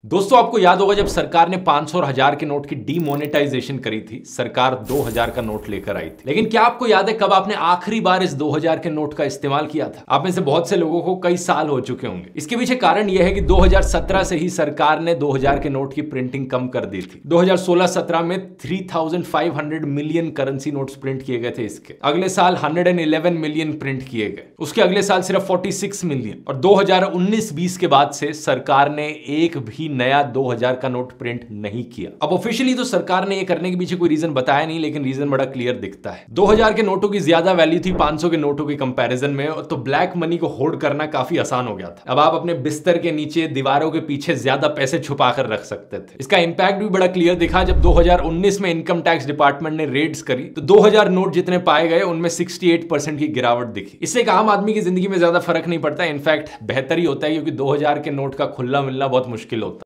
दोस्तों आपको याद होगा जब सरकार ने 500 और 1000 के नोट की डीमोनेटाइजेशन करी थी, सरकार 2000 का नोट लेकर आई थी। लेकिन क्या आपको याद है कब आपने आखिरी बार इस 2000 के नोट का इस्तेमाल किया था? आप में से बहुत से लोगों को कई साल हो चुके होंगे। इसके पीछे कारण यह है कि 2017 से ही सरकार ने 2000 के नोट की प्रिंटिंग कम कर दी थी। 2016-17 में 3500 मिलियन करेंसी नोट्स प्रिंट किए गए थे। इसके अगले साल 111 मिलियन प्रिंट किए गए, उसके अगले साल सिर्फ 46 मिलियन। और 2019-20 के बाद से सरकार ने एक भी नया 2000 का नोट प्रिंट नहीं किया। अब ऑफिशियली तो सरकार ने ये करने के पीछे कोई रीजन बताया नहीं, लेकिन रीजन बड़ा क्लियर दिखता है। 2000 के नोटों की ज्यादा वैल्यू थी 500 के नोटों के कंपैरिजन में, तो ब्लैक मनी को होल्ड करना काफी आसान हो गया था। अब आप अपने बिस्तर के नीचे, दीवारों के पीछे ज्यादा पैसे छुपा कर रख सकते थे। इसका इंपैक्ट भी बड़ा क्लियर दिखा जब 2019 में इनकम टैक्स डिपार्टमेंट ने रेड्स करी तो 2000 नोट जितने पाए गए उनमें 68% की गिरावट दिखी। इससे एक आम आदमी की जिंदगी में ज्यादा फर्क नहीं पड़ता, इनफैक्ट बेहतर ही होता है, क्योंकि 2000 के नोट का खुला मिलना बहुत मुश्किल होता है।